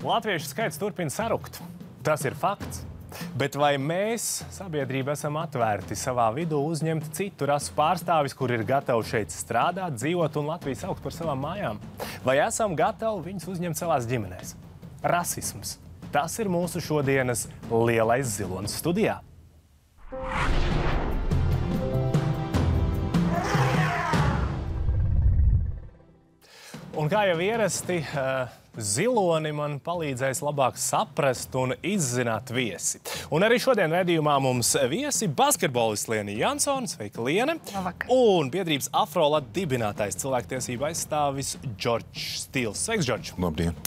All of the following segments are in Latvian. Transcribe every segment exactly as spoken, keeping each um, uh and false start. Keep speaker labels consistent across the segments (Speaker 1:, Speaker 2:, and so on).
Speaker 1: Latviešu skaits turpina sarukt. Tas ir fakts. Bet vai mēs, sabiedrība, esam atvērti savā vidū uzņemt citu rasu pārstāvis, kur ir gatavi šeit strādāt, dzīvot un Latviju saukt par savām mājām? Vai esam gatavi viņus uzņemt savās ģimenēs? Rasisms. Tas ir mūsu šodienas lielais zilonis studijā. Un kā jau ierasti, ziloni man palīdzēs labāk saprast un izzināt viesi. Un arī šodien raidījumā mums viesi basketbolists Liena Jansone, sveika Liene, un biedrības Afrolat dibinātais cilvēktiesība aizstāvis Džordžs Stīls. Sveiks, Džordž!
Speaker 2: Labdien!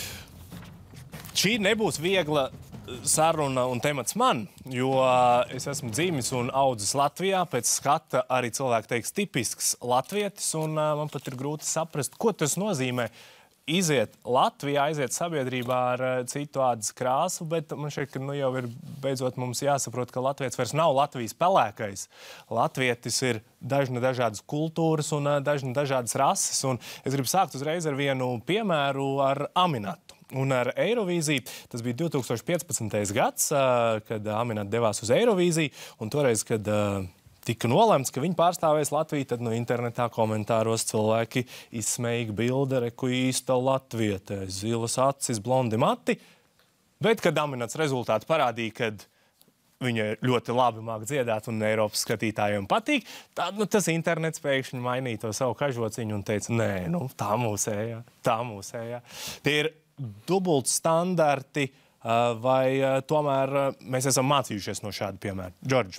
Speaker 1: Šī nebūs viegla saruna un temats man, jo es esmu dzīvis un audzis Latvijā, pēc skata arī cilvēki teiks tipisks latvietis, un man pat ir grūti saprast, ko tas nozīmē iziet Latvijā, aiziet sabiedrībā ar citu ādas krāsu, bet man šķiet, ka nu jau ir beidzot mums jāsaprot, ka latvietis vairs nav Latvijas pelēkais. Latvietis ir dažna dažādas kultūras un dažna dažādas rases, un es gribu sākt uzreiz ar vienu piemēru ar Aminatu. Un ar Eirovīziju, tas bija divi tūkstoši piecpadsmitais gads, kad Aminata devās uz Eirovīziju, un toreiz, kad tika nolemts, ka viņi pārstāvēs Latviju, tad no internetā komentāros cilvēki izsmējīgi bilde, reku īsta latviete, zilas acis, blondi mati, bet, kad Aminats rezultāti parādīja, kad viņa ļoti labi māk dziedāt un Eiropas skatītājiem patīk, tad nu, tas internets pēkšņi mainīja to savu kažociņu un teica, nē, nu, tā mūsējā, tā mūsējā. Tie ir dubult standarti, vai tomēr mēs esam mācījušies no šāda piemēra? Džordž?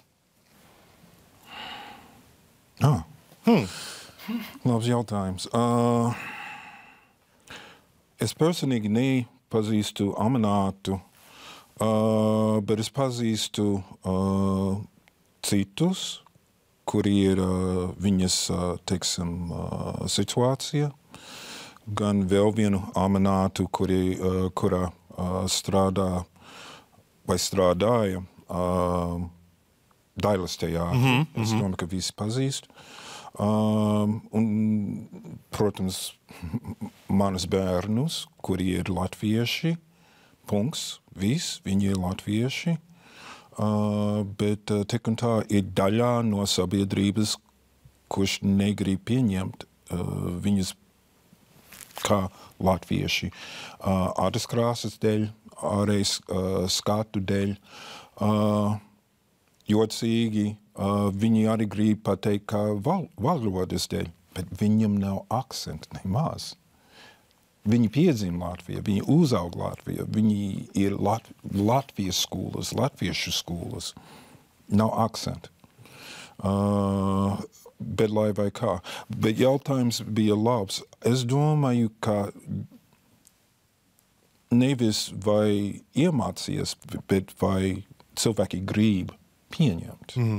Speaker 2: Ah. Hmm. Labs jautājums. Uh, es personīgi nepazīstu Aminatu, uh, bet es pazīstu uh, citus, kuri ir uh, viņas, uh, teiksim, uh, situācija. Gan vēl vienu Aminatu, kuri, uh, kurā uh, strādā vai strādāja uh, Dailas teātrī. Mm-hmm, es mm-hmm. domāju, ka visi pazīst. Um, un, protams, manas bērnus, kuri ir latvieši, punkts, viss, viņi ir latvieši. Uh, bet uh, tik un tā ir daļā no sabiedrības, kurš negrib pieņemt uh, viņas kā latvieši. Uh, ādas krāsas dēļ, ārējais uh, skatu dēļ. Uh, jocīgi, uh, viņi arī grib pateikt, kā val valodas dēļ, bet viņam nav akcenta nemaz. Viņi piedzim Latvijā, viņi uzaug Latvijā, viņi ir Lat Latvijas skolas, latviešu skolas. Nav akcenta. Uh, bet lai vai kā. Bet jautājums bija labs. Es domāju, ka nevis vai iemācījies, bet vai cilvēki grib pieņemt. Mm.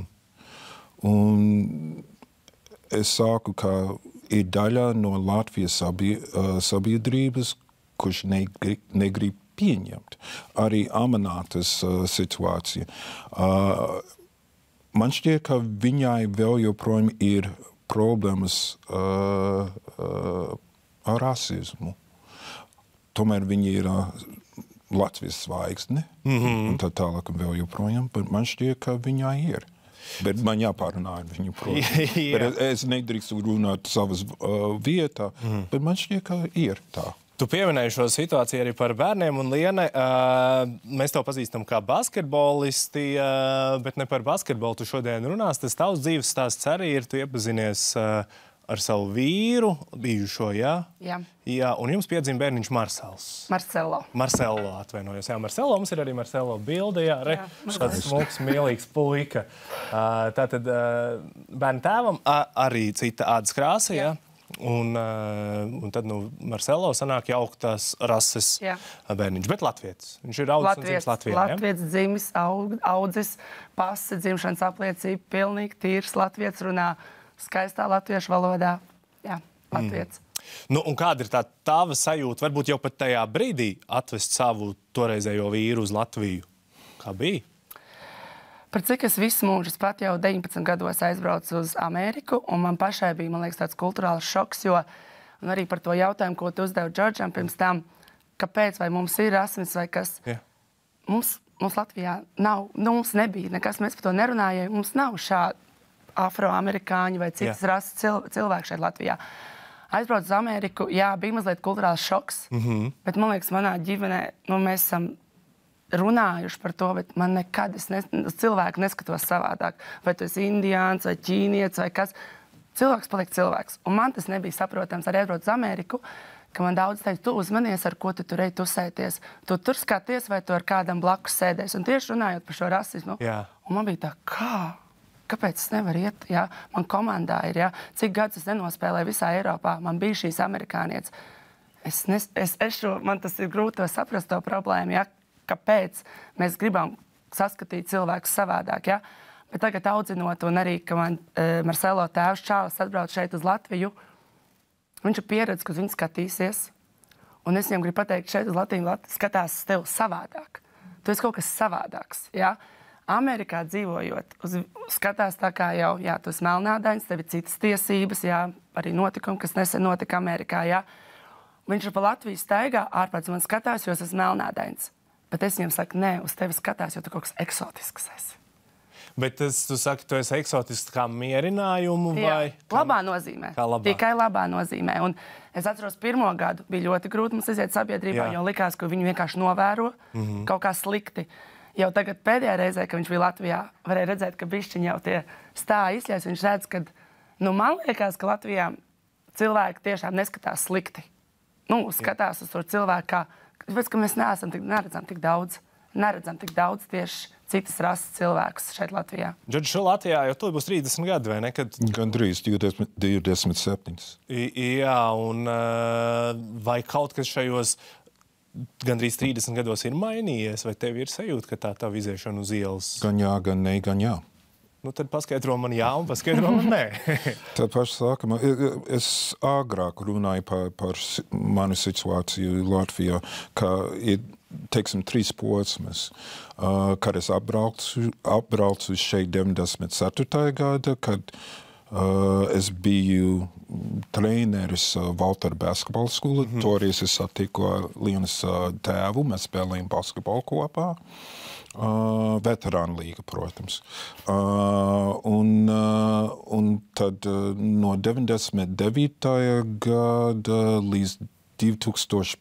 Speaker 2: Un es saku, ka ir daļa no Latvijas sabie, uh, sabiedrības, kurš negrib, negrib pieņemt. Arī Aminatas uh, situācija. Uh, Man šķiet, ka viņai vēl joprojām ir problēmas uh, uh, ar rasismu. Tomēr viņa ir uh, Latvijas zvaigzne, mm-hmm. un tā tālāk vēl joprojām, bet man šķiet, ka viņai ir. Bet man jāpārunā ar viņu, protams. yeah. es, es nedrīkstu runāt savas uh, vietā, mm. bet man šķiet, ka ir tā.
Speaker 1: Tu pieminēji šo situāciju arī par bērniem, un Liene, uh, mēs tev pazīstam kā basketbolisti, uh, bet ne par basketbolu tu šodien runās. Tas tavs dzīves stāsts arī ir, tu iepazinies uh, ar savu vīru, bijušo, jā?
Speaker 3: Jā.
Speaker 1: Jā, un jums piedzima bērniņš Marsels.
Speaker 3: Marcelo.
Speaker 1: Marcelo, atvainojos. Jā, Marcelo, mums ir arī Marcelo bilde, jā, re, tāds smuks, mielīgs puika. Uh, tātad uh, bērnu tēvam uh, arī cita ādas krāsa, jā? Jā. Un, uh, un tad, nu, Marcelo sanāk jauktās rases jā. Bērniņš, bet latvietis. Viņš ir audzis un dzimis Latvijā, ja?
Speaker 3: Latvietis dzimis, aug, audzis, pasi, dzimšanas apliecība, pilnīgi tīrs latvietis, runā skaistā latviešu valodā. Jā, latvietis. Mm.
Speaker 1: Nu, un kāda ir tā tava sajūta, varbūt jau pat tajā brīdī atvest savu toreizējo vīru uz Latviju? Kā bija?
Speaker 3: Par cik es visu mūžu, es pat jau deviņpadsmit gados aizbraucu uz Ameriku, un man pašai bija, man liekas, tāds kulturāls šoks, jo, un arī par to jautājumu, ko tu uzdevi Džordžam pirms tam, kāpēc, vai mums ir rasisms vai kas.
Speaker 1: Jā.
Speaker 3: Mums, mums Latvijā nav, nu, mums nebija nekas, mēs par to nerunājām. Mums nav šādi afroamerikāņi vai citas rases cil, cilvēki šeit Latvijā. Aizbraucu uz Ameriku, jā, bija mazliet kulturāls šoks, mm-hmm. bet man liekas, manā ģimenē, nu, mēs esam runājuši par to, bet man nekad es ne, cilvēku neskatos savādāk. Vai tu esi indiāns vai ķīnietis vai kas. Cilvēks paliek cilvēks. Un man tas nebija saprotams arī aizbraucu uz Ameriku, ka man daudz teica, tu uzmanies, ar ko tu tur ej tusēties. Tu tur skaties, vai tu ar kādam blakus sēdēs. Un tieši runājot par šo rasismu,
Speaker 1: Jā.
Speaker 3: un man bija tā, kā? Kāpēc es nevaru iet? Jā? Man komandā ir, jā? Cik gadus es nenospēlēju visā Eiropā, man bija šīs amerikānietes. Es nes, es, es šo, man tas ir grūti to saprast, to problēmu, jā? Kāpēc mēs gribam saskatīt cilvēkus savādāk, jā? Bet tagad audzinot, un arī, ka man e, Marcelo tēvs Čārlis atbrauc šeit uz Latviju, viņš ir pieredze, ka viņš skatīsies, un es viņam gribu pateikt, šeit uz Latviju Latviju skatās tev savādāk. Tu esi kaut kas savādāks, jā? Amerikā dzīvojot, uz, skatās tā kā jau, jā, tu esi melnādains, tev ir citas tiesības, jā, arī notikumi, kas nesen notika Amerikā, jā. Viņš ir pa Latviju staigā, ārpēc man skatās, jo es esmu melnādains. Bet es viņam saku, nē, uz tevi skatās, jo tu kaut kas eksotisks esi.
Speaker 1: Bet tas, tu saki, tu esi eksotisks kā mierinājumu vai?
Speaker 3: Jā, labā nozīmē.
Speaker 1: Kā labā?
Speaker 3: Tikai labā nozīmē. Un es atceros, pirmo gadu bija ļoti grūti mums iziet sabiedrībā,
Speaker 1: Jā.
Speaker 3: jo likās, ka viņu vienkārši novēro mm-hmm. kaut kā slikti. Jau tagad pēdējā reizē, kad viņš bija Latvijā, varēja redzēt, ka bišķiņ jau tie stāji izļaus. Viņš redz, ka, nu, man liekas, ka Latvijā cilvēki tiešām neskatās slikti. Nu, skatās uz to cilvēku kā, tāpēc, ka mēs neesam tik, neredzam tik daudz, neredzam tik daudz tieši citas rases cilvēkus šeit Latvijā.
Speaker 1: Džordž, šo Latvijā jau tu būs trīsdesmit gadi, vai ne? Kad...
Speaker 2: Gan drīz divdesmit septiņi.
Speaker 1: Jā, un vai kaut kas šajos gandrīz trīsdesmit gados ir mainījies, vai tev ir sajūta, ka tā tava iziešana uz ielas?
Speaker 2: Gan jā, gan ne, gan jā.
Speaker 1: Nu, tad paskaidro man jā un paskaidro man nē.
Speaker 2: Tad paši sākumā, es agrāk runāju par, par manu situāciju Latvijā, ka ir, teiksim, trīs posmas, uh, kad es apbraucu, apbraucu šeit deviņdesmit ceturtajā gada, kad uh, es biju treneris uh, Valtera basketbola skola. Mm-hmm. Toreiz es satiku Lienas uh, tēvu, mēs spēlējām basketbolu kopā. Uh, veterāna līga, protams. Uh, un, uh, un tad uh, no deviņdesmit devītajā gada līdz divtūkstoš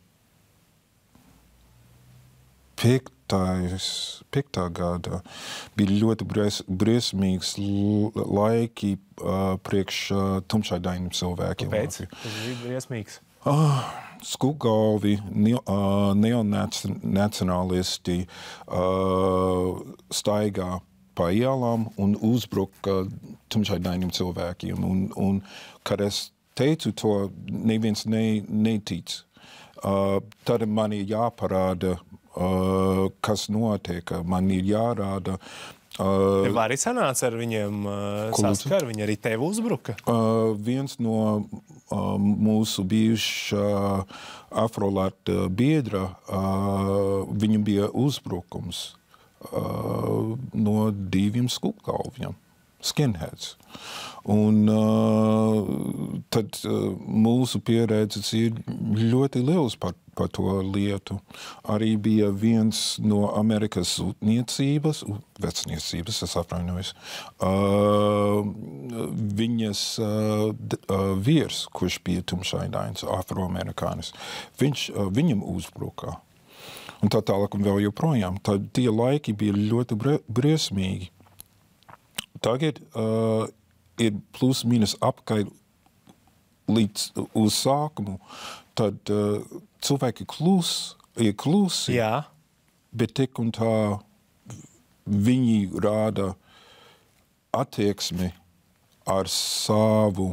Speaker 2: piektā gada bija ļoti bries, briesmīgs laiki uh, priekš uh, tumšādainiem cilvēkiem.
Speaker 1: Kāpēc? Tas bija briesmīgs.
Speaker 2: Uh, Skūgalvi, ne, uh, neonacionālisti uh, staigā pa ielām un uzbruka tumšādainiem cilvēkiem. Un, un, kad es teicu to, neviens ne, netic. Uh, tad man ir jāparāda, uh, kas notiek. Man ir jārāda. Uh,
Speaker 1: Tev arī sanāca ar viņiem uh, saskar, viņi arī tev uzbruka?
Speaker 2: Uh, viens no uh, mūsu bijušā uh, afrolāta biedra, uh, viņam bija uzbrukums uh, no diviem skūpgalviem, skinheads. Un uh, tad uh, mūsu pieredzes ir ļoti liels par, par to lietu. Arī bija viens no Amerikas zudniecības, vecniecības, es atvainojos, uh, viņas uh, d, uh, vīrs, kurš bija tumšaidains, afroamerikānis, viņš, uh, viņam uzbruka. Un tā tālāk un vēl joprojām. Tad tie laiki bija ļoti briesmīgi. Tagad uh, ir plus mīnus apkārt līdz uz sākumu, tad uh, cilvēki klus, ir klusi,
Speaker 1: Jā.
Speaker 2: Bet tik un tā viņi rāda attieksmi ar savu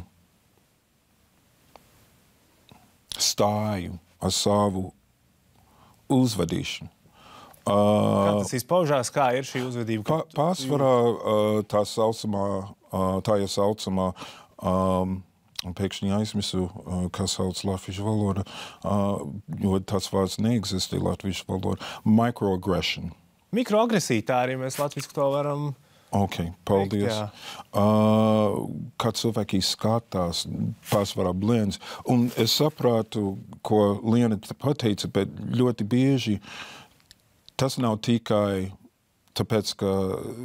Speaker 2: stāju, ar savu uzvedīšanu.
Speaker 1: Kā tas izpaužās, kā ir šī uzvedība?
Speaker 2: Pa, pārsvarā uh, tā saucamā, uh, tā ja saucamā, um, pēkšņi aizmisu, uh, kā sauc latviešu valoda, uh, jo tāds vārds neeksistē latviešu valoda, microaggression.
Speaker 1: Mikroagresija, tā arī mēs latviski to varam
Speaker 2: Ok, paldies.
Speaker 1: Teikt,
Speaker 2: uh, kā cilvēki skatās, pārsvarā blends. Un es saprātu, ko Liena pateica, bet ļoti bieži tas nav tikai tāpēc, ka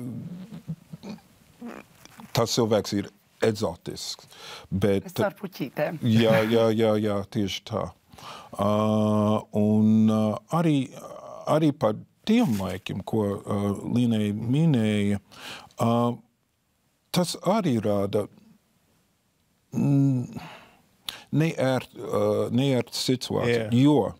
Speaker 2: tas cilvēks ir egzotisks. Bet,
Speaker 3: Es ar puķītēm.
Speaker 2: jā, jā, jā, jā, tieši tā. Uh, un uh, arī, arī par tiem laikiem, ko uh, Līnei minēja, uh, tas arī rāda mm, neērt, uh, neērt situāciju,
Speaker 1: Yeah.
Speaker 2: jo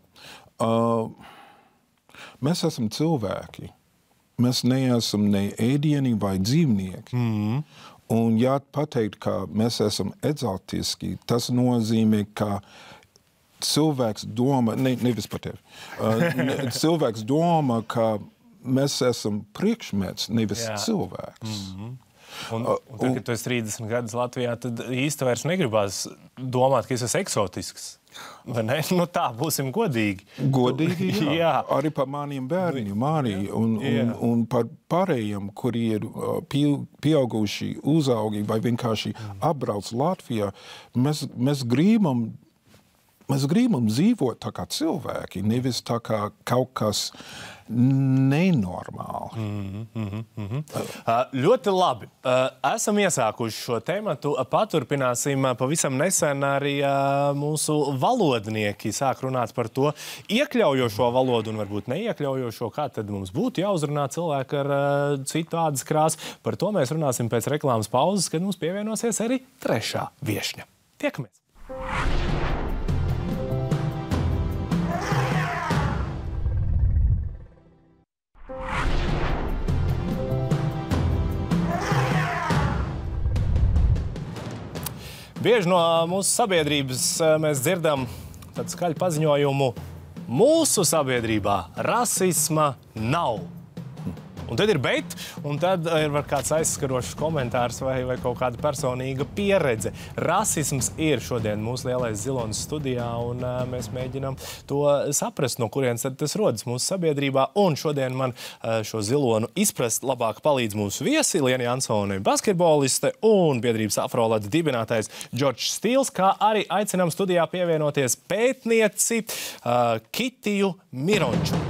Speaker 2: uh, mēs esam cilvēki. Mēs neesam ne ēdieni vai dzīvnieki. Mm-hmm. Un ja pateikt, ka mēs esam egzotiski, tas nozīmē, ka cilvēks doma, ne, nevis par tevi, uh, ne, cilvēks doma, ka mēs esam priekšmets, nevis
Speaker 1: Jā.
Speaker 2: cilvēks.
Speaker 1: Mm-hmm. Un, un tad, kad tu esi trīsdesmit gadus Latvijā, tad īsti vairs negribās domāt, ka es esmu eksotisks. Vai ne? Nu tā, būsim godīgi.
Speaker 2: Godīgi, jā.
Speaker 1: Jā.
Speaker 2: Arī par maniem bērniem, arī. Un,
Speaker 1: Jā.
Speaker 2: un, un par pārējiem, kuri ir uh, pie- pieauguši, uzaugi vai vienkārši apbrauc Latvijā, mēs, mēs gribam Mēs gribam dzīvot tā kā cilvēki, nevis tā kā kaut kas nenormāli.
Speaker 1: Mm-hmm, mm-hmm. Uh, ļoti labi. Uh, esam iesākuši šo tematu. Paturpināsim uh, pavisam nesen arī uh, mūsu valodnieki sāk runāt par to iekļaujošo valodu un varbūt neiekļaujošo, kā tad mums būtu jāuzrunā cilvēki ar uh, citu ādas krāsu. Par to mēs runāsim pēc reklāmas pauzes, kad mums pievienosies arī trešā viešņa. Tiekamies! Bieži no mūsu sabiedrības mēs dzirdam tādu skaļu paziņojumu: mūsu sabiedrībā rasisma nav. Un tad ir bet, un tad ir var kāds aizskarošs komentārs vai, vai kaut kāda personīga pieredze. Rasisms ir šodien mūsu lielais zilonis studijā, un uh, mēs mēģinām to saprast, no kurienes tad tas rodas mūsu sabiedrībā. Un šodien man uh, šo zilonu izprast labāk palīdz mūsu viesi, Liena Jansone, basketboliste, un biedrības Afrolats dibinātais Džordžs Stīls, kā arī aicinām studijā pievienoties pētnieci uh, Kitiju Mironču.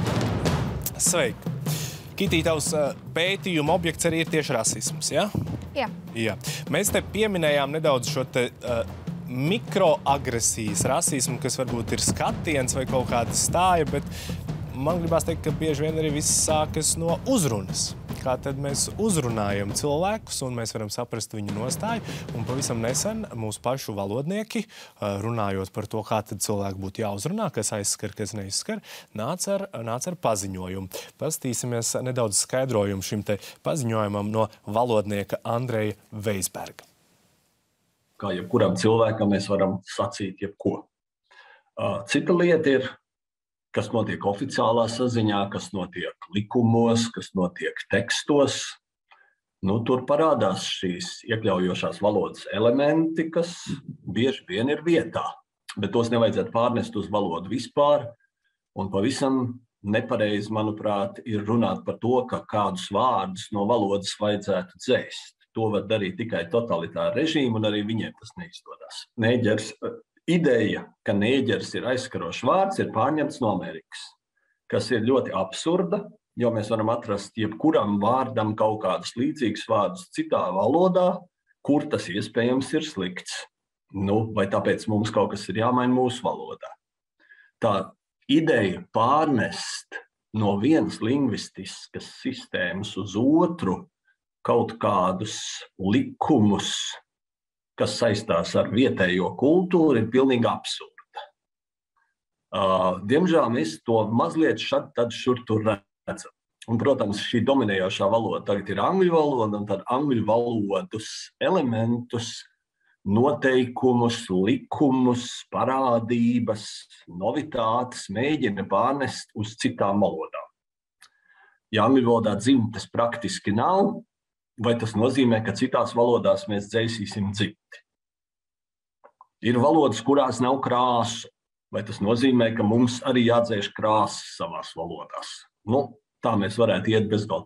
Speaker 1: Sveiki! Kitī, tavs pētījuma objekts arī ir tieši rasisms, ja?
Speaker 4: Jā.
Speaker 1: Jā. Mēs te pieminējām nedaudz šo te uh, mikroagresijas rasismu, kas varbūt ir skatiens vai kaut kāda stāja, bet man gribās teikt, ka bieži vien arī viss sākas no uzrunas. Kā tad mēs uzrunājam cilvēkus, un mēs varam saprast viņu nostāju. Un pavisam nesen mūsu pašu valodnieki, runājot par to, kā tad cilvēku būtu jāuzrunā, kas aizskar, kas neizskar, nāca ar, nāca ar paziņojumu. Pastīsimies nedaudz skaidrojumu šim te paziņojumam no valodnieka Andreja Veisberga.
Speaker 5: Kā jebkuram cilvēkam mēs varam sacīt jebko. Cita lieta ir, kas notiek oficiālā saziņā, kas notiek likumos, kas notiek tekstos. Nu, tur parādās šīs iekļaujošās valodas elementi, kas bieži vien ir vietā, bet tos nevajadzētu pārnest uz valodu vispār. Un pavisam nepareizi, manuprāt, ir runāt par to, ka kādus vārdus no valodas vajadzētu dzēst. To var darīt tikai totalitāra režīma, un arī viņiem tas neizdodas. Neģers, ideja, ka nēģers ir aizskarošs vārds, ir pārņemts no Amerikas, kas ir ļoti absurda, jo mēs varam atrast jebkuram vārdam kaut kādus līdzīgus vārdus citā valodā, kur tas iespējams ir slikts. Nu, vai tāpēc mums kaut kas ir jāmaina mūsu valodā. Tā ideja pārnest no vienas lingvistiskas sistēmas uz otru kaut kādus likumus, kas saistās ar vietējo kultūru, ir pilnīgi absurda. Uh, diemžēl mēs to mazliet šad tad šur tur redzam. Un, protams, šī dominējošā valoda tagad ir angļu valoda, un tad angļu valodas elementus, noteikumus, likumus, parādības, novitātes mēģina pārnest uz citām valodām. Ja angļu valodā dzimtes praktiski nav, vai tas nozīmē, ka citās valodās mēs dzēsīsim dzimti? Ir valodas, kurās nav krāsu, vai tas nozīmē, ka mums arī jādzēš krāsas savās valodās? Nu, tā mēs varētu iet bezgalīgi tālu.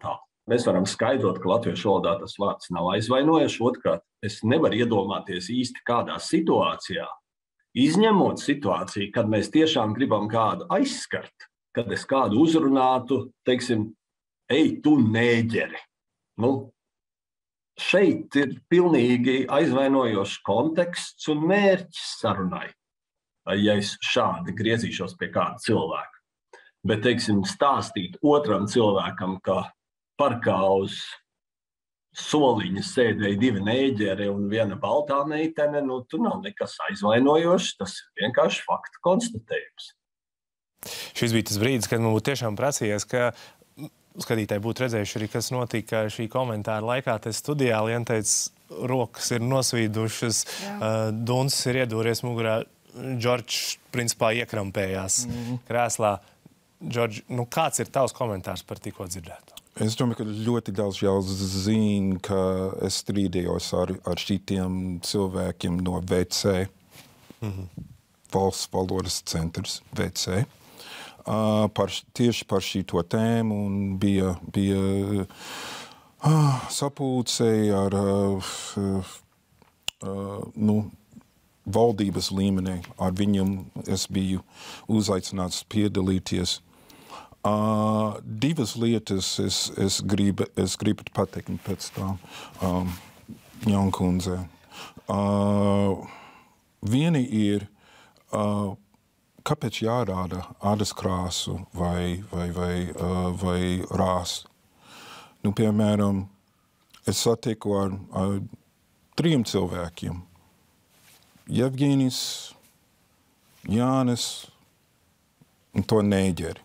Speaker 5: mēs varam skaidrot, ka latviešu valodā tas vārds nav aizvainojošs. Otrkārt, es nevaru iedomāties īsti kādā situācijā, izņemot situāciju, kad mēs tiešām gribam kādu aizskart, kad es kādu uzrunātu, teiksim, ej, tu nēģeri. Nu, šeit ir pilnīgi aizvainojošs konteksts un mērķis sarunai, ja es šādi griezīšos pie kāda cilvēka. Bet, teiksim, stāstīt otram cilvēkam, ka parkā uz soliņa sēdēja divi nēģeri un viena baltā meitene, nu, tur nav nekas aizvainojošs, tas ir vienkārši faktu konstatējums.
Speaker 1: Šis bija tas brīdis, kad man būtu tiešām prasījies, ka skatītāji būtu redzējuši arī, kas notika šī komentāra laikā. Te studijā Liena teica, rokas ir nosvīdušas, uh, Duns ir iedūries mugurā, Džordžs principā iekrampējās mm. krēslā. Džordž, nu kāds ir tavs komentārs par tikko dzirdētu?
Speaker 2: Es domāju, ka ļoti daudz jau zina, ka es strīdējos ar, ar šitiem cilvēkiem no V C, mm-hmm. Valsts valodas centrs V C, uh, par, tieši par šito tēmu, un bija, bija uh, sapulcei ar uh, uh, nu, valdības līmenī. Ar viņiem es biju uzaicināts piedalīties. Uh, divas lietas es, es, gribu, es gribu pateikt pēc tā um, Jankundze. Uh, viena ir, uh, kāpēc jārāda ādas krāsu vai, vai, vai, uh, vai rāsu. Nu, piemēram, es satieku ar, ar trim cilvēkiem. Jevģīnis, Jānis un to nēģeri.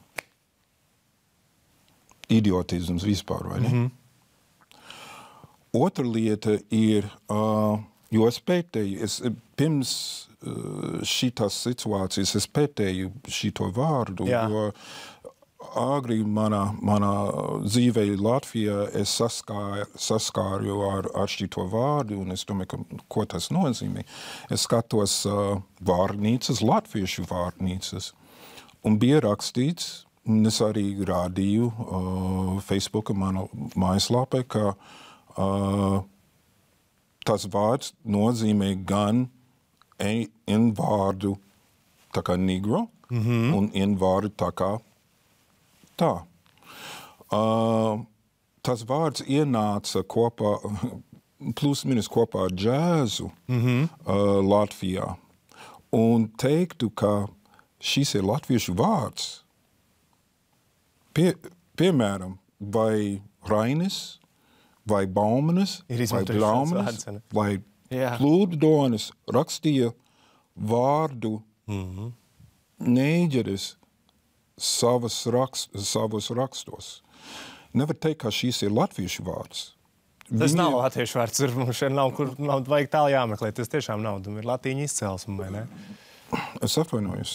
Speaker 2: Idiotisms vispār, vai ne? Mm-hmm. Otra lieta ir, uh, jo es pētēju, es pirms uh, šitās situācijas, es pētēju šito vārdu, Jā. jo agri manā, manā dzīvē Latvijā es saskāru, saskāru ar, ar šito vārdu, un es domāju, ka, ko tas nozīmē. Es skatos uh, vārnīcas, latviešu vārnīcas, un bija rakstīts, un es arī rādīju uh, Facebooka manu mājaslapē, ka uh, tas vārds nozīmē gan N vārdu tā kā negro, mm-hmm. un N vārdu tā kā tā. Uh, tas vārds ienāca kopā, plus minus kopā ar džēzu mm-hmm. uh, Latvijā. Un teiktu, ka šis ir latviešu vārds. Pie, piemēram, vai Rainis, vai Baumanis, vai Blaumanis, vai yeah. Plūdonis rakstīja vārdu mm-hmm. nēģeris savas rakst, savos rakstos. Nevar teikt, ka šīs ir latviešu vārds.
Speaker 1: Tas
Speaker 2: Viņa...
Speaker 1: nav latviešu vārds, mums šeit nav, kur nav vajag tālu jāmeklē. Tas tiešām nav, ir latīņa izcelsme, vai ne?
Speaker 2: Es atvainojos.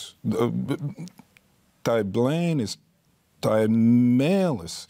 Speaker 2: Tā ir blēnis, tā ir mēlis.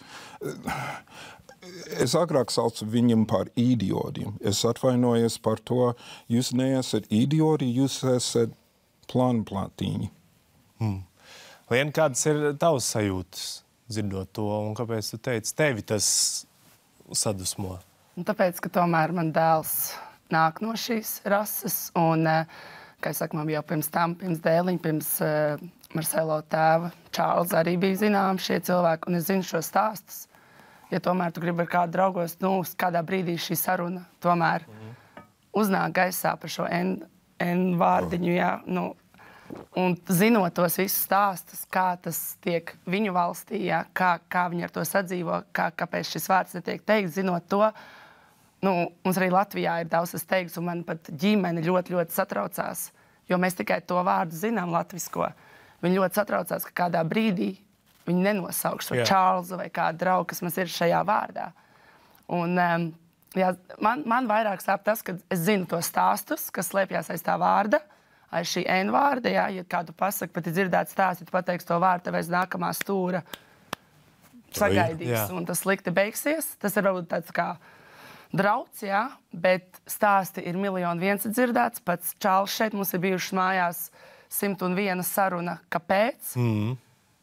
Speaker 2: Es agrāk saucu viņam par idiotiem. Es atvainojos par to, jūs neesat idioti, jūs esat plānplātīņi.
Speaker 1: Hmm. Lien, kādas ir tavas sajūtas, dzirdot to, un kāpēc tu teici, tevi tas sadusmo?
Speaker 3: Un tāpēc, ka tomēr man dēls nāk no šīs rases, un, kā es saku, man jau pirms tam, pirms dēliņa, pirms uh, Marcelo tēva, Čārls arī bija zinām šie cilvēki, un es zinu šo stāstus. Ja tomēr tu gribi ar kādu draugos, nu, kādā brīdī šī saruna tomēr mm. uznāk gaisā par šo N, N vārdiņu, jā, nu, un zinot tos visus stāstus, kā tas tiek viņu valstī, jā, kā, kā viņi ar to sadzīvo, kā, kāpēc šis vārds netiek teikt, zinot to, nu, mums arī Latvijā ir daudz tas teiks, un man pat ģimene ļoti, ļoti satraucās, jo mēs tikai to vārdu zinām latvisko. Viņi ļoti satraucās, ka kādā brīdī viņi nenosaukš to Čārlzu vai kādu draugu, kas mums ir šajā vārdā. Un, um, jā, man, man vairāk sāp tas, ka es zinu to stāstus, kas slēpjās aiz tā vārda, aiz šī N vārda, jā, ja kādu pasaka, pat ir dzirdēt stāstu, ja tu pateiks to vārdu, tev aiz nākamā stūra sagaidīs, jā. Un tas slikti beigsies. Tas ir varbūt tāds kā drauds, jā, bet stāsti ir miljoni viens dzirdēts. Pats Čārls šeit mums ir bijušas mājās simt un viena saruna, kāpēc. Mm.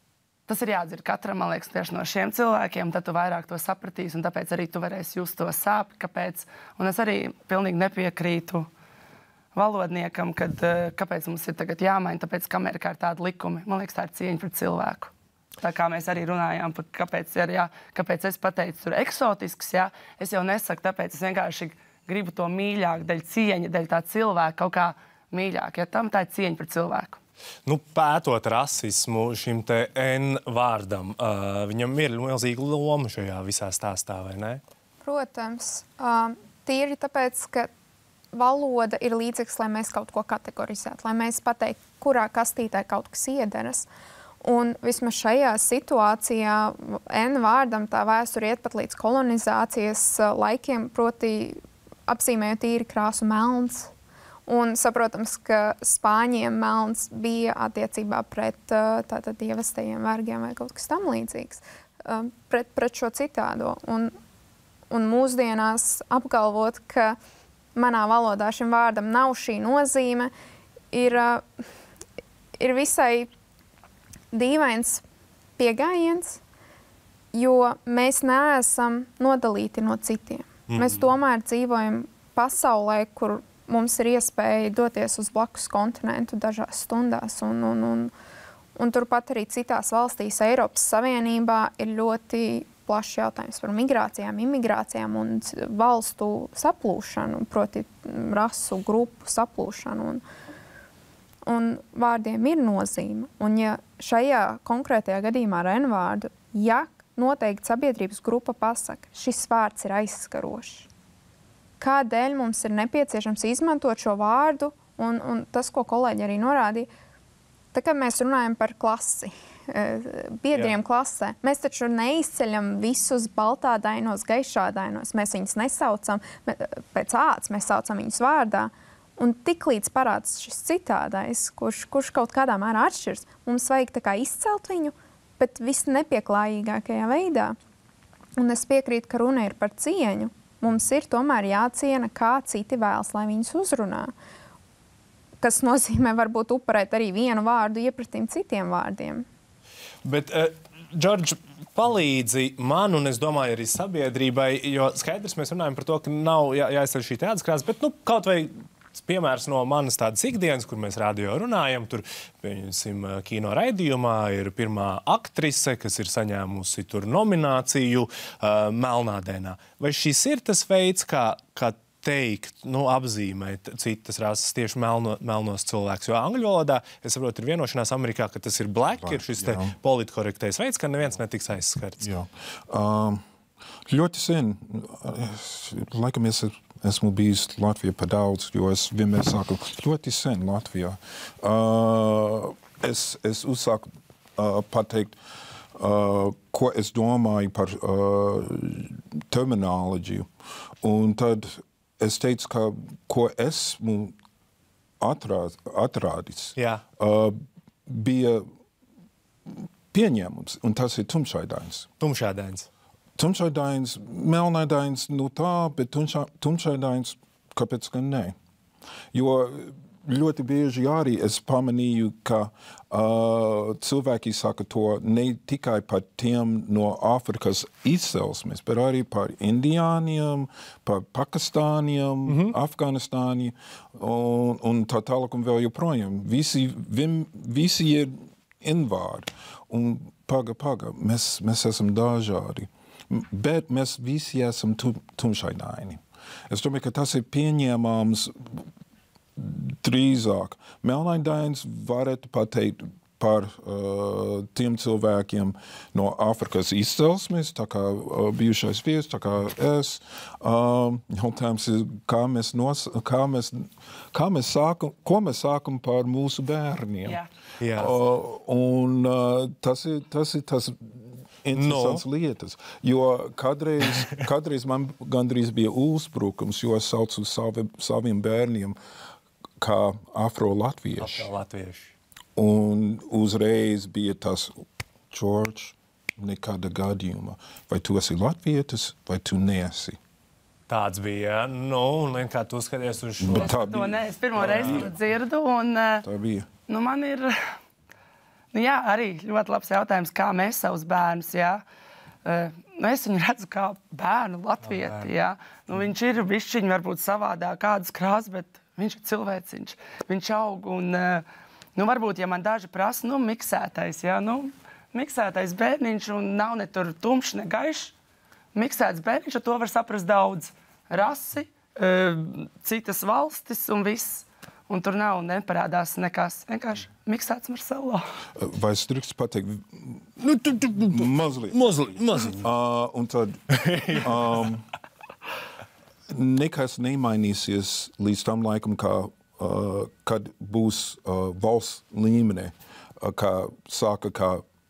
Speaker 3: tas ir jādzird katram, man liekas, tieši no šiem cilvēkiem, tad tu vairāk to sapratīsi, un tāpēc arī tu varēsi just to sāpi, kāpēc. Un es arī pilnīgi nepiekrītu valodniekam, kad, kāpēc mums ir tagad jāmaina, tāpēc, ka Amerikā ir tādi likumi. Man liekas, tā ir cieņa pret cilvēku. Tā kā mēs arī runājām, par kāpēc, ir, jā, kāpēc es pateicu, tur eksotisks, jā, es jau nesaku, tāpēc es vienkārši gribu to mīļāk, daļ cieņa, daļ tā cilvēka kaut kā mīļāk, ja tam tā ir cieņa pret cilvēku.
Speaker 1: Nu, pētot rasismu šim te N vārdam, uh, viņam ir milzīga loma šajā visā stāstā, vai ne?
Speaker 4: Protams. Um, tīri tāpēc, ka valoda ir līdzeklis, lai mēs kaut ko kategorizētu, lai mēs pateiktu, kurā kastītē kaut kas iederas. Un vismaz šajā situācijā N vārdam tā vēsture iet pat līdz kolonizācijas laikiem, proti apzīmējot tīri krāsu melns. Un saprotams, ka spāņiem melns bija attiecībā pret tātad ievestajiem vergiem vai kaut kas tam līdzīgs, pret, pret šo citādo. Un, un mūsdienās apgalvot, ka manā valodā šim vārdam nav šī nozīme, ir, ir visai dīvains pieejams, jo mēs neesam nodalīti no citiem. Mm-hmm. Mēs tomēr dzīvojam pasaulē, kur mums ir iespēja doties uz blakus kontinentu dažās stundās. Un, un, un, un turpat arī citās valstīs Eiropas Savienībā ir ļoti plašs jautājums par migrācijām, imigrācijām un valstu saplūšanu, proti rasu grupu saplūšanu. Un, Un vārdiem ir nozīme. Un ja šajā konkrētajā gadījumā ar N vārdu, ja noteikti sabiedrības grupa pasaka, šis vārds ir aizskarošs, kādēļ mums ir nepieciešams izmantot šo vārdu, un, un tas, ko kolēģi arī norādīja, tā kā mēs runājam par klasi, biedriem Jā. Klasē, mēs taču neizceļam visus baltādainos, gaišādainos, mēs viņus nesaucam pēc āts, mēs saucam viņus vārdā. Un tiklīdz parādās šis citādais, kurš, kurš kaut kādā mērā atšķirs, mums vajag tā kā izcelt viņu, bet visnepieklājīgākajā veidā. Un es piekrītu, ka runa ir par cieņu. Mums ir tomēr jāciena, kā citi vēlas, lai viņus uzrunā. Kas nozīmē varbūt upurēt arī vienu vārdu iepratīm citiem vārdiem.
Speaker 1: Bet, uh, Džordž, palīdzi man, un es domāju arī sabiedrībai, jo skaidrs mēs runājam par to, ka nav jā, jāizceļ šī tādas krāsas, bet nu, kaut vai piemērs no manas tādas ikdienas, kur mēs radio runājam, tur, pieņemsim, kino raidījumā ir pirmā aktrise, kas ir saņēmusi tur nomināciju uh, Melnādēnā. Vai šis ir tas veids, kā, kā teikt, nu, apzīmēt citas rases tieši melno, melnos cilvēkus? Jo angļu valodā, es saprotu, ir vienošanās Amerikā, ka tas ir black, black ir šis jā. Te politkorektais veids, ka neviens netiks aizskarts. Jā. Um,
Speaker 2: ļoti sen, laikam es esmu bijis Latvijā par daudz, jo es vienmēr saku, ļoti sen Latvijā. Uh, es, es uzsāku uh, pateikt, uh, ko es domāju par uh, terminoloģiju. Un tad es teicu, ka ko esmu atrād, atrādis,
Speaker 1: Jā.
Speaker 2: uh, bija pieņēmums, un tas ir tumšaidains.
Speaker 1: Tumšaidains.
Speaker 2: Tumšaidains, melnaidains, nu tā, bet tumša, tumšaidains, kāpēc gan nē? Jo ļoti bieži arī es pamanīju, ka uh, cilvēki saka to ne tikai par tiem no Āfrikas izcelsmes, bet arī par indiāniem, par pakistāniem, mm-hmm. Afganistāni un, un tā tālāk un vēl joprojām. Visi, vim, visi ir invāri. Un paga, paga, mēs, mēs esam dažādi. Bet mēs visi esam tum, tumšaidaini. Es domāju, ka tas ir pieņēmams drīzāk. Melnaidains varētu pateikt par uh, tiem cilvēkiem no Āfrikas izcelsmes, tā kā uh, bijušais viesis, tā kā es. Uh, jautājums ir, kā mēs, nos, kā mēs, kā mēs sākam, ko mēs sākam par mūsu bērniem.
Speaker 3: Jā.
Speaker 1: Jā.
Speaker 2: Uh, un uh, tas ir tas, ir tas interesants no. lietas, jo kādreiz, kādreiz man gandrīz bija uzbrukums, jo es saucu savi, saviem bērniem kā afro-latvieši.
Speaker 1: Afro-latvieši.
Speaker 2: Un uzreiz bija tas, George, nekāda gadījuma. Vai tu esi latvietis, vai tu neesi?
Speaker 1: Tāds bija, nu, un lien, kā tu skaties uz šo.
Speaker 2: Bet tā bija.
Speaker 3: To ne, es pirmo reizi to dzirdu, un
Speaker 2: tā bija.
Speaker 3: Nu, man ir... Nu, jā, arī ļoti labs jautājums, kā mēs savus bērnus, jā. Uh, nu, es viņu redzu kā bērnu latvieti, jā. Nu, viņš ir bišķiņ varbūt savādāk kādas krāsas, bet viņš ir cilvēciņš. Viņš aug un, uh, nu, varbūt, ja man daži prasa, nu, miksētais, jā, nu, miksētais bērniņš un nav ne tur tumšs, ne gaišs. Miksēts bērniņš, ar to var saprast daudz. Rasi, uh, citas valstis un viss. Un tur nav neparādās nekas. Vienkārši miksēts Marcelo.
Speaker 2: Vai es drīkst pateikt?
Speaker 1: Nu, tu, tu, tu, tu.
Speaker 2: Mazliet.
Speaker 1: Mazliet, mazliet.
Speaker 2: Uh, un tad um, nekas nemainīsies līdz tam laikam, kā, uh, kad būs uh, valsts līmenī, uh, kā saka, kā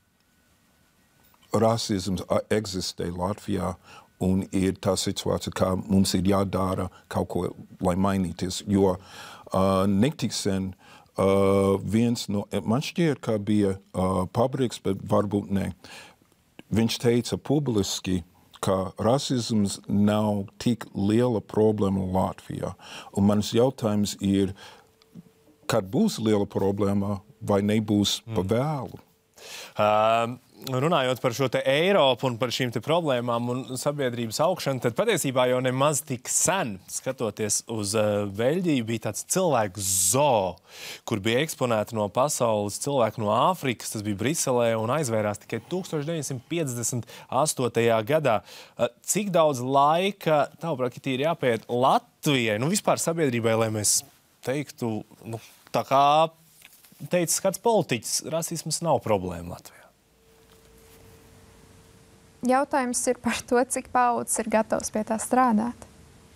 Speaker 2: rasisms uh, eksistē Latvijā. Un ir tā situācija, kā mums ir jādara kaut ko, lai mainīties. Jo uh, netik sen uh, viens no, man šķiet, kā bija uh, Pabriks, bet varbūt ne. Viņš teica publiski, ka rasisms nav tik liela problēma Latvijā. Un mans jautājums ir, kad būs liela problēma vai nebūs mm. pa vēlu?
Speaker 1: Uh, runājot par šo te Eiropu un par šīm te problēmām un sabiedrības augšanu, tad patiesībā jau nemaz tik sen, skatoties uz uh, Beļģiju, bija tāds cilvēku zoo, kur bija eksponēti no pasaules cilvēki no Āfrikas, tas bija Briselē un aizvērās tikai tūkstoš deviņsimt piecdesmit astotajā gadā. Uh, cik daudz laika, tavuprāt, ir jāpiet Latvijai, nu vispār sabiedrībai, lai mēs teiktu, nu, tā kā teicis kāds politiķis, rasisms nav problēma Latvijā?
Speaker 4: Jautājums ir par to, cik paudzes ir gatavs pie tā strādāt.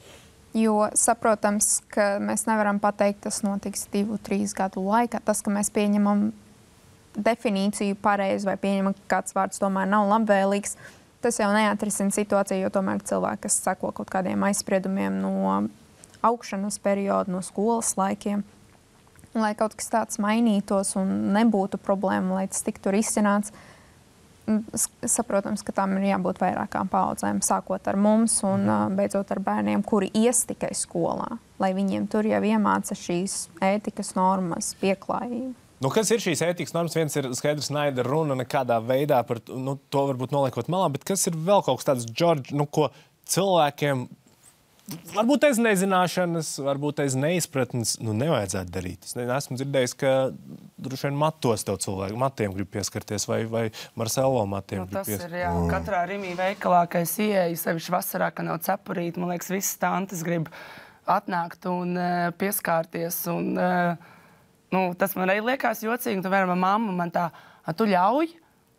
Speaker 4: Jo saprotams, ka mēs nevaram pateikt, tas notiks divu, trīs gadu laikā. Tas, ka mēs pieņemam definīciju pareizi vai pieņemam, ka kāds vārds tomēr nav labvēlīgs, tas jau neatrisina situāciju, jo tomēr cilvēki, kas seko kaut kādiem aizspriedumiem no augšanas perioda, no skolas laikiem, lai kaut kas tāds mainītos un nebūtu problēma, lai tas tiktu risināts, saprotams, ka tam ir jābūt vairākām paudzēm, sākot ar mums un mm. beidzot ar bērniem, kuri ies tikai skolā, lai viņiem tur jau iemāca šīs ētikas normas, pieklājību.
Speaker 1: Nu, kas ir šīs ētikas normas? Viens ir skaidrs naida runa nekādā veidā par nu, to varbūt noliekot malā, bet kas ir vēl kaut kas tāds, Džordž, nu, ko cilvēkiem varbūt aiz nezināšanas, varbūt aiz neizpratnes, nu, nevajadzētu darīt. Es neesmu dzirdējis, ka droši vien matos tev cilvēku, matiem grib pieskarties, vai, vai Marcelo matiem
Speaker 3: nu,
Speaker 1: grib pieskarties.
Speaker 3: Tas ir, jā, katrā Rimī veikalā, ka es ieeju, sevišķi vasarā, ka nav cepurīt, man liekas, visas tantes grib atnākt un uh, pieskārties, un uh, nu, tas man arī liekas jocīgi, tu vienam mamma man tā, tu ļauj?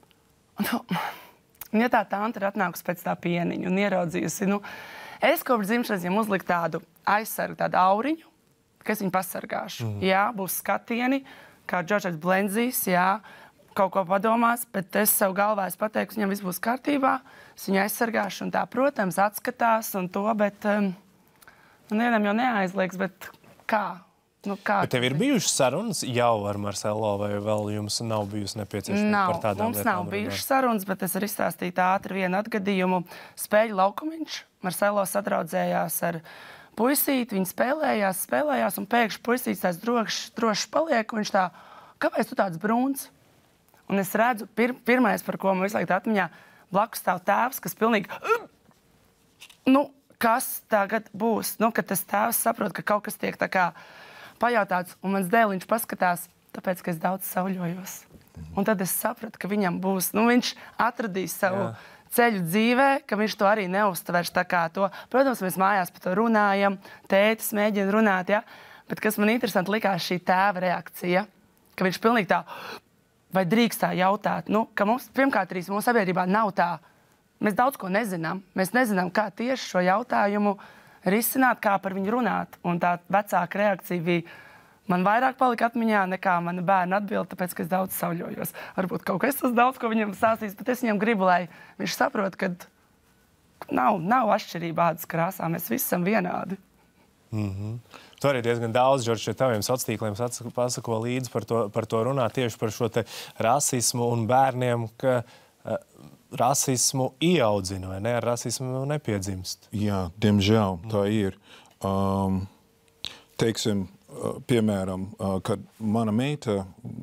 Speaker 3: Nu, ja tā tante ir atnākusi pēc tā pieniņu un ieraudzījusi, nu, es kopš dzimšanas viņam uzliku tādu aizsargu, tādu auriņu, ka es viņu pasargāšu. Mm. Jā, būs skatieni, kā Džordžs Blenzijs, jā, kaut ko padomās, bet es sev galvā es pateiktu, viņam viss būs kārtībā, es viņu aizsargāšu un tā, protams, atskatās un to, bet um, nevienam jau neaizliegs, bet kā? Nu, kā
Speaker 1: bet tev ir bijušas sarunas jau ar Marcelo, vai vēl jums nav bijusi nepieciešama par tādām
Speaker 3: lietām? Nav, mums nav bijušas sarunas, bet es arī izstāstīju ātri vienu atgadījumu. Spēļu laukumiņš. Marcelo sadraudzējās ar puisīti, viņi spēlējās, spēlējās, un pēkšņi puisītis tāds drošs, drošs paliek, un viņš tā, kāpēc tu tāds brūns? Un es redzu, pir, pirmais, par ko man visu laiku atmiņā, blakus stāv tēvs, kas pilnīgi, nu, kas tagad būs? Nu, kad tas tēvs saprot, ka kaut kas tiek tā kā pajautāts, un mans dēliņš paskatās, tāpēc, ka es daudz sauļojos. Un tad es sapratu, ka viņam būs, nu, viņš atradīs savu Jā. ceļu dzīvē, ka viņš to arī neuztvers tā kā to. Protams, mēs mājās par to runājam, tētis mēģina runāt, ja? Bet kas man interesanti likās šī tēva reakcija, ka viņš pilnīgi tā, vai drīkst tā jautāt, nu, ka mums, pirmkārt, arī mūsu sabiedrībā nav tā, mēs daudz ko nezinām, mēs nezinām, kā tieši šo jautājumu risināt, kā par viņu runāt. Un tā vecāka reakcija bija, man vairāk palika atmiņā nekā mana bērna atbilde, tāpēc, ka es daudz sauļojos. Varbūt kaut kas tas daudz, ko viņam stāstīs, bet es viņam gribu, lai viņš saprot, ka nav, nav atšķirība ādas krāsā, mēs visi esam vienādi.
Speaker 1: Mm-hmm. Tu arī diezgan daudz, Džordž, taviem sociāliem pasako līdzi par to, par to runāt tieši par šo te rasismu un bērniem, ka uh, rasismu ieaudzina, vai ne? Ar rasismu nepiedzimst.
Speaker 2: Jā, diemžēl tā ir. Um, teiksim, piemēram, kad mana meita,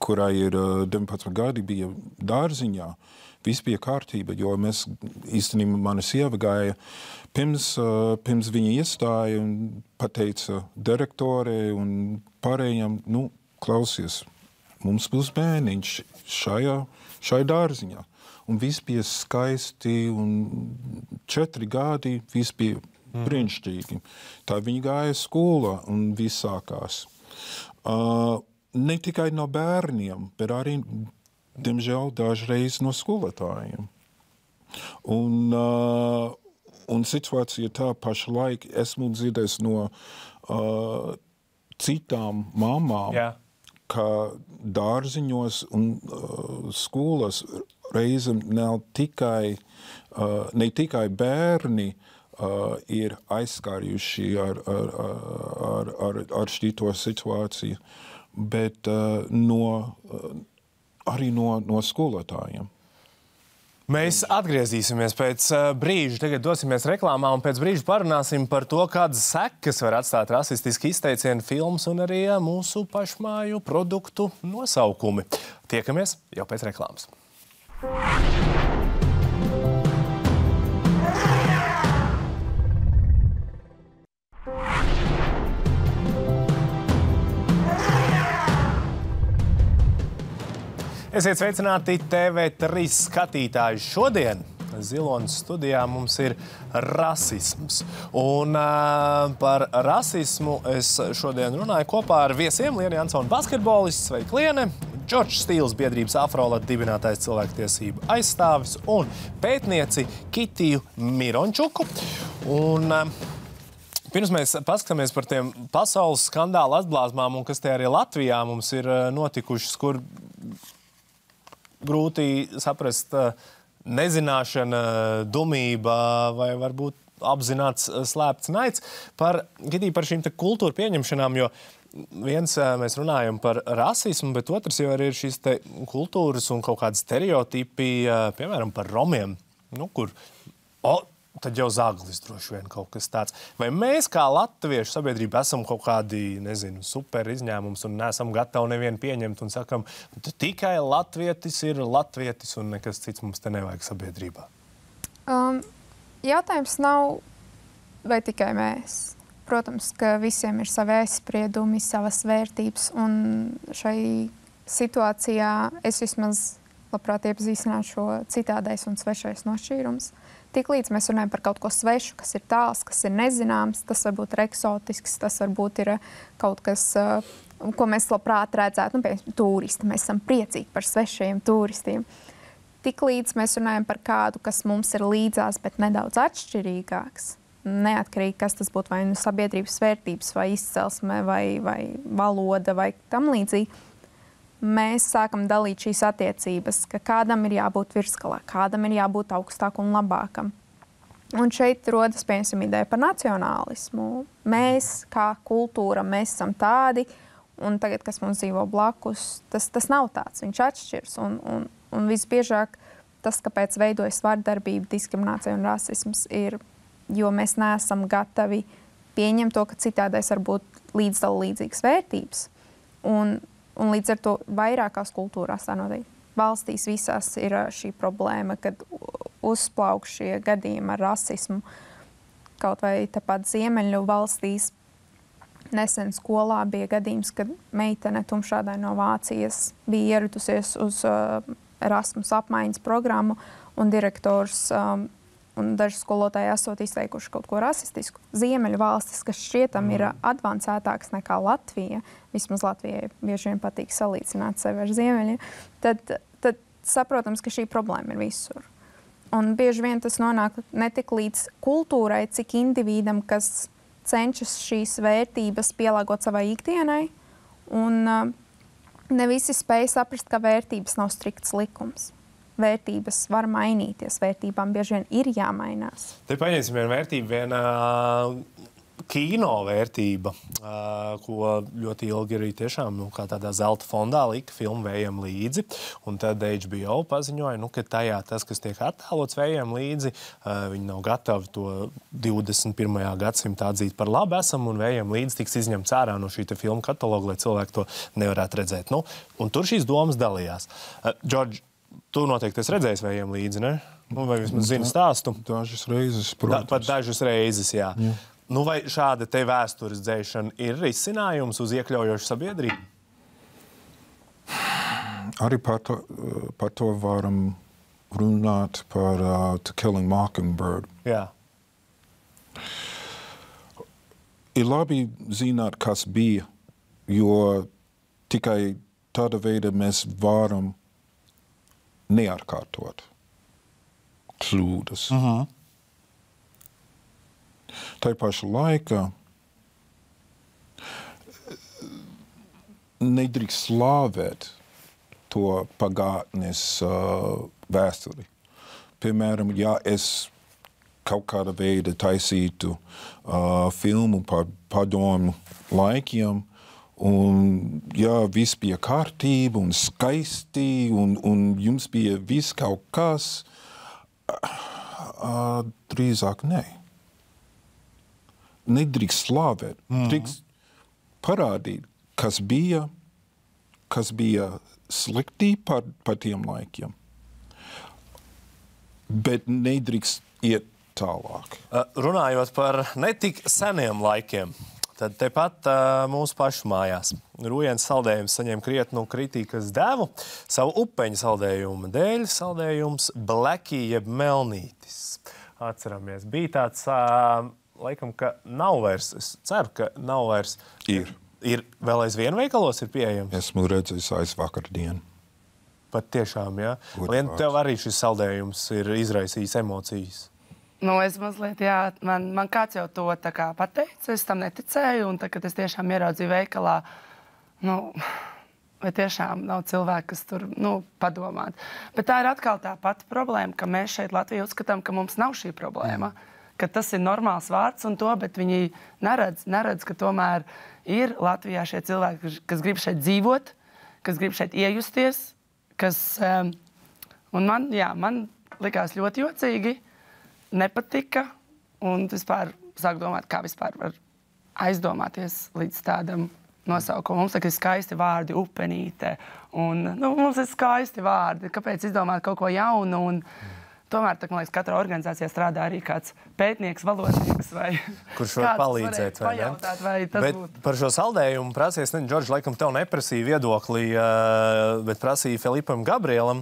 Speaker 2: kurā ir deviņpadsmit gadi, bija dārziņā. Viss bija kārtība, jo mēs īstenībā mana sieva gāja pirms, pirms viņa iestāja un pateica direktorei un pārējiem, nu, klausies, mums būs bērniņš šajā, šajā dārziņā. Un viss bija skaisti un četri gadi, viss bija brīnišķīgi. Tā viņa gāja skolā un viss sākās. Uh, ne tikai no bērniem, bet arī diemžēl dažreiz no skolotājiem. Un, uh, un situācija tā pašlaik esmu dzirdējis no uh, citām mamām,
Speaker 1: Jā.
Speaker 2: ka dārziņos un uh, skolas reizēm nav tikai, uh, ne tikai bērni uh, ir aizskārjuši ar, ar, ar, ar, ar šito situāciju, bet uh, no uh, arī no, no skolotājiem.
Speaker 1: Mēs atgriezīsimies pēc brīža. Tagad dosimies reklāmā un pēc brīža parunāsim par to, kādas sekas var atstāt rasistiski izteicieni, filmas un arī mūsu pašmāju produktu nosaukumi. Tiekamies jau pēc reklāmas. Esiet sveicināti T V trīs skatītāji. Šodien Zilonas studijā mums ir rasisms. Un uh, par rasismu es šodien runāju kopā ar viesiem Lienu Jansonu, basketbolists, sveiki Liene, Džordžs Stīls, biedrības Afrolat dibinātais cilvēktiesību aizstāvis un pētnieci Kitiju Mirončuku. Un uh, pirms mēs paskatāmies par tiem pasaules skandālu atblāzmām un kas te arī Latvijā mums ir notikušas, kur grūti saprast nezināšana, dumība vai varbūt apzināts slēpts naids par, par šīm te kultūra pieņemšanām, jo viens mēs runājam par rasismu, bet otrs jau arī ir šīs te kultūras un kaut kādi stereotipi, piemēram, par romiem, nu, kur, o, tad jau zaglis droši vien kaut kas tāds. Vai mēs kā latviešu sabiedrība esam kaut kādi, nezinu, super izņēmums un neesam gatavi nevienu pieņemt un sakam, tikai latvietis ir latvietis un nekas cits mums te nevajag sabiedrībā?
Speaker 4: Um, jautājums nav, vai tikai mēs. Protams, ka visiem ir savi aizspriedumi, savas vērtības, un šai situācijā es vismaz labprāt iepazīstinātu šo citādais un svešais nošķīrums. Tiklīdz mēs runājam par kaut ko svešu, kas ir tāls, kas ir nezināms, tas varbūt ir eksotisks, tas varbūt ir kaut kas, ko mēs labprāt redzētu, nu, piemēram, turisti. Mēs esam priecīgi par svešajiem turistiem. Tiklīdz mēs runājam par kādu, kas mums ir līdzās, bet nedaudz atšķirīgāks, neatkarīgi, kas tas būtu vai nu sabiedrības vērtības, vai izcelsme, vai, vai valoda, vai tam līdzīgi, mēs sākam dalīt šīs attiecības, ka kādam ir jābūt virskalā, kādam ir jābūt augstāk un labākam. Un šeit rodas, piemēram, ideja par nacionālismu. Mēs, kā kultūra, mēs esam tādi, un tagad, kas mums dzīvo blakus, tas, tas nav tāds, viņš atšķirs. Un, un, un visbiežāk tas, kāpēc veidojas vardarbība, diskriminācija un rasisms, ir, jo mēs neesam gatavi pieņemt to, ka citādais var būt līdzdala līdzīgas vērtības. Un Un līdz ar to vairākās kultūrās tā notiek. Valstīs visās ir šī problēma, kad uzplauk šie gadījumi ar rasismu. Kaut vai tāpat Ziemeļu valstīs nesen skolā bija gadījums, kad meitene tumšādai no Vācijas bija ieradusies uz uh, Erasmus apmaiņas programmu un direktors um, un daži skolotāji esot izteikuši kaut ko rasistisku. Ziemeļu valstis, kas šķietam ir advancētāks nekā Latvija, vismaz Latvijai bieži vien patīk salīdzināt sevi ar Ziemeļiem, tad, tad saprotams, ka šī problēma ir visur. Un bieži vien tas nonāk ne tik līdz kultūrai, cik individam, kas cenšas šīs vērtības pielāgot savai ikdienai, un uh, ne visi spēj saprast, ka vērtības nav strikts likums. Vērtības var mainīties, vērtībām bieži vien ir jāmainās.
Speaker 1: Te paņemsim vienu vērtību, viena kino vērtība, uh, ko ļoti ilgi arī tiešām nu, kā tādā zelta fondā lika filmu Vējiem līdzi. Un tad H B O paziņoja, nu, ka tajā tas, kas tiek attēlots Vējiem līdzi, uh, viņi nav gatavi to divdesmit pirmajā gadsimtā atzīt par labu esam, un Vējiem līdzi tiks izņemts ārā no šī filmu kataloga, lai cilvēki to nevarētu redzēt. Nu, un tur šīs domas dalījās. Uh, Džordž, tu noteikti esi redzējis Vējiem līdzi, ne? Nu, vai vismaz zini stāstu?
Speaker 2: Dažas reizes, protams.
Speaker 1: Da, pat dažas reizes, jā. jā. Nu, vai šāda te vēstures dzēšana ir risinājums uz iekļaujošu sabiedrību?
Speaker 2: Arī par to, par to varam runāt par uh, To Kill a Mockingbird.
Speaker 1: Jā.
Speaker 2: Ir labi zināt, kas bija, jo tikai tāda veida mēs varam neatkārtot kļūdas.
Speaker 1: Uh-huh.
Speaker 2: Tā paša laikā nedrīkst slāvēt to pagātnes uh, vēsturi. Piemēram, ja es kaut kāda veida taisītu uh, filmu par padomu laikiem, un ja viss bija kārtība un skaisti, un, un jums bija viss kaut kas, uh, drīzāk nē. Nedrīkst slāvēt, mm-hmm. drīkst parādīt, kas bija, kas bija slikti par, par tiem laikiem. Bet nedrīkst iet tālāk.
Speaker 1: Runājot par netik seniem laikiem, tad tepat uh, mūsu pašu mājās Rūjens saldējums saņem krietnu kritikas devu savu upeņu saldējumu dēļ. Saldējums Blackie jeb Melnītis. Atceramies, bija tāds... Uh, Laikam, ka nav vairs, es ceru, ka nav vairs.
Speaker 2: Ir.
Speaker 1: Ir vēl aizvien veikalos ir pieejams?
Speaker 2: Esmu redzējis aiz vakardienu.
Speaker 1: Pat tiešām, jā? Lien, tev arī šis saldējums ir izraisījis emocijas.
Speaker 3: Nu, es mazliet, jā, man, man kāds jau to tā kā pateica, es tam neticēju, un tad, kad es tiešām ieraudzīju veikalā, nu, vai tiešām nav cilvēki, kas tur, nu, padomāt. Bet tā ir atkal tā pati problēma, ka mēs šeit Latvijā uzskatām, ka mums nav šī problēma. Mm. Ka tas ir normāls vārds un to, bet viņi neredz, neredz, ka tomēr ir Latvijā šie cilvēki, kas grib šeit dzīvot, kas grib šeit iejusties, kas, um, un man, jā, man likās ļoti jocīgi, nepatika, un vispār sāk domāt, kā vispār var aizdomāties līdz tādam nosaukumam. Mums tā, ir skaisti vārdi, upenīte, un, nu, mums ir skaisti vārdi, kāpēc izdomāt kaut ko jaunu, un tomēr, tā, man liekas, katrā organizācijā strādā arī kāds pētnieks, valodnieks vai
Speaker 1: kurš var palīdzēt, vai ne?
Speaker 3: Pajautāt, vai tas
Speaker 1: bet
Speaker 3: būtu.
Speaker 1: Par šo saldējumu prasies, ne, Džordž, laikam tev neprasīja viedokli, bet prasīja Filipam Gabrielam,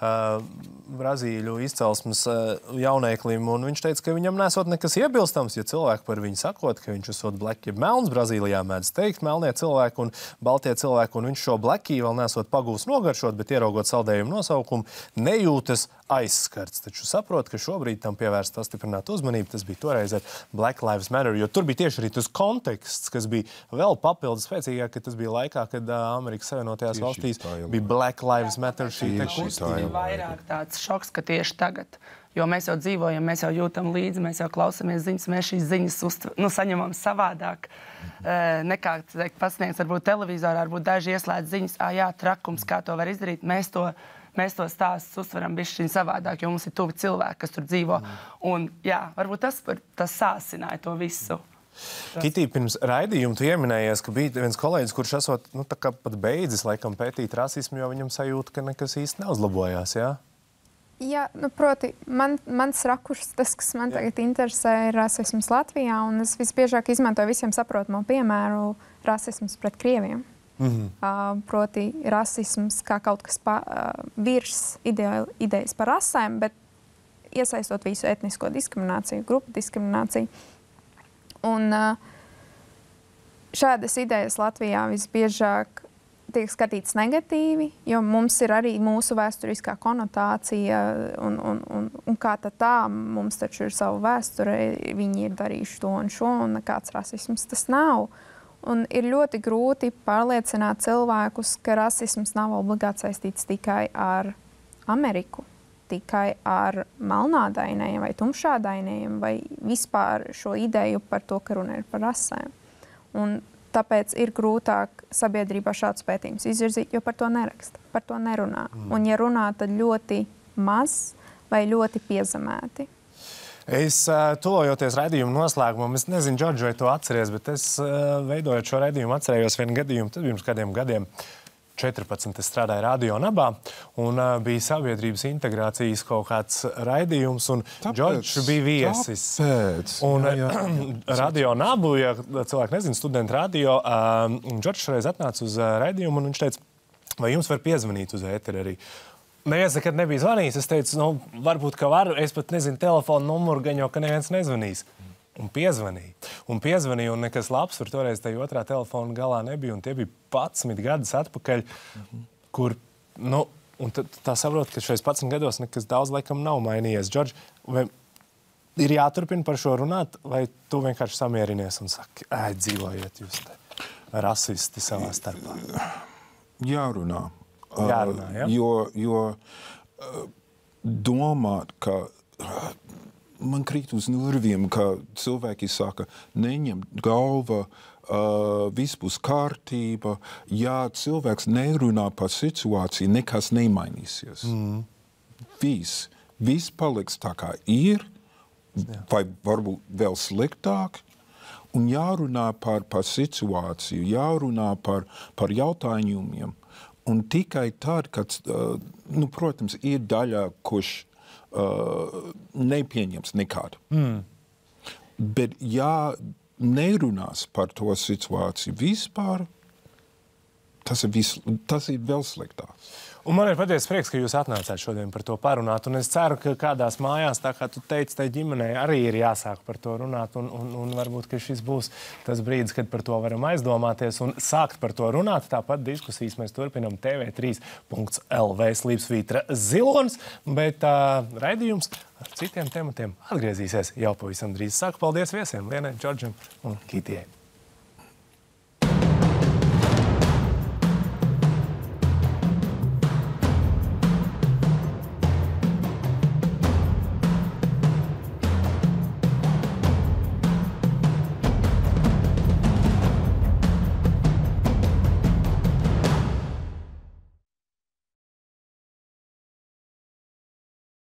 Speaker 1: Brazīļu izcelsmes jauneklim, un viņš teica, ka viņam nesot nekas iebilstams, ja cilvēki par viņu sakot, ka viņš esot black jeb melns, Brazīlijā mēdz teikt melnie cilvēki un baltie cilvēki, un viņš šo blackie vēl nesot pagūs nogaršot, bet ieraugot saldējumu nosaukumu, nejūtas aizskarts. Taču saprot, ka šobrīd tam pievērst pastiprinātu uzmanību. Tas bija toreiz ar Black Lives Matter, jo tur bija tieši arī tas konteksts, kas bija vēl papildus spēcīgāk, ka tas bija laikā, kad uh, Amerikas Savienotajās tieši valstīs bija Black Lives Matter šī te kustība.
Speaker 3: Ir vairāk tāds šoks, ka tieši tagad, jo mēs jau dzīvojam, mēs jau jūtam līdzi, mēs jau klausamies ziņas, mēs šīs ziņas uztver, nu, saņemam savādāk. Mm. Nekā, teikt, pasniegts varbūt televizorā, varbūt daži ieslēdz ziņas, ā, jā, trakums, kā to var izdarīt. Mēs to Mēs to stāstus uztveram bišķiņ savādāk, jo mums ir tuvi cilvēki, kas tur dzīvo. Mm. Un, jā, varbūt tas, tas sāsināja to visu.
Speaker 1: Kitī, pirms raidījuma tu ieminējies, ka bija viens kolēģis, kurš esot, nu, tā kā pat beidzis, laikam, pētīt rasismu, jo viņam sajūta, ka nekas īsti neuzlabojās, jā?
Speaker 4: Jā, nu, proti, man, mans rakurs, tas, kas man jā. tagad interesē, ir rasisms Latvijā, un es visbiežāk izmantoju visiem saprotamo piemēru rasisms pret krieviem. Mm-hmm. Uh, proti rasisms kā kaut kas pa, uh, virs ideja, idejas par rasēm, bet iesaistot visu etnisko diskrimināciju, grupu diskrimināciju. Un uh, šādas idejas Latvijā visbiežāk tiek skatītas negatīvi, jo mums ir arī mūsu vēsturiskā konotācija un, un, un, un kā tad tā, mums taču ir savu vēsture, viņi ir darījuši to un šo, un nekāds rasisms tas nav. Un ir ļoti grūti pārliecināt cilvēkus, ka rasisms nav obligāti saistīts tikai ar Ameriku. tikai ar melnādainajiem vai tumšādainajiem, vai vispār šo ideju par to, ka runa ir par rasēm. Un tāpēc ir grūtāk sabiedrībā šāds pētījums izvirzīt, jo par to neraksta, par to nerunā. Mm. Un ja runā, tad ļoti maz vai ļoti piezemēti.
Speaker 1: Es uh, tuvojoties raidījumu noslēgumam, es nezinu, Džordž, vai to atceries, bet es uh, veidojot šo raidījumu atcerējos vienu gadījumu, tad pirms kādiem gadiem, četrpadsmit, es strādāju Radio Nabā, un uh, bija sabiedrības integrācijas kaut kāds raidījums, un Džordž bija viesis.
Speaker 2: Tāpēc.
Speaker 1: Un
Speaker 2: jā, jā.
Speaker 1: Radio Nabu, ja cilvēki nezina, studenti radio, uh, Džordž šreiz atnāca uz uh, raidījumu, un viņš teica, vai jums var piezvanīt uz ēteri arī? Neviens nekad nebija zvanījis. Es teicu, nu, varbūt, ka varu. Es pat nezinu telefonu numuru, gan jau, ka neviens nezvanīs. Un piezvanīja. Un piezvanīja, un nekas labs tur toreiz tajā otrā telefona galā nebija. Un tie bija padsmit gadus atpakaļ, mm-hmm. kur, nu, un tad tā saprot, ka šais padsmit gados nekas daudz laikam nav mainījies. Džordž, vai ir jāturpina par šo runāt, vai tu vienkārši samierinies un saki, ej, dzīvojiet jūs te rasisti savā starpā?
Speaker 2: Jārunā.
Speaker 1: Jārunā, ja?
Speaker 2: Jo, jo uh, domāt, ka uh, man krīt uz nerviem, ka cilvēki saka, neņem galva, uh, viss būs kārtība. Ja cilvēks nerunā par situāciju, nekas nemainīsies. Mm. Viss. Viss paliks tā kā ir, Jā. vai varbūt vēl sliktāk. Un jārunā par, par situāciju, jārunā par, par jautājumiem. Un tikai tad, kad, uh, nu, protams, ir daļa, kurš uh, nepieņems nekādu. Mm. Bet, ja nerunās par to situāciju vispār, tas ir, vis, tas ir vēl sliktāk.
Speaker 1: Un man ir patiesi prieks, ka jūs atnācāt šodien par to parunāt. Un es ceru, ka kādās mājās, tā kā tu teici, tai ģimenei arī ir jāsāk par to runāt. Un, un, un varbūt, ka šis būs tas brīdis, kad par to varam aizdomāties un sākt par to runāt. Tāpat diskusijas mēs turpinam T V trīs punkts L V slīpsvītra zilonis, bet uh, raidījums ar citiem tematiem atgriezīsies jau pavisam drīz. Saku paldies viesiem, Lienai, Džordžam un Kitijai.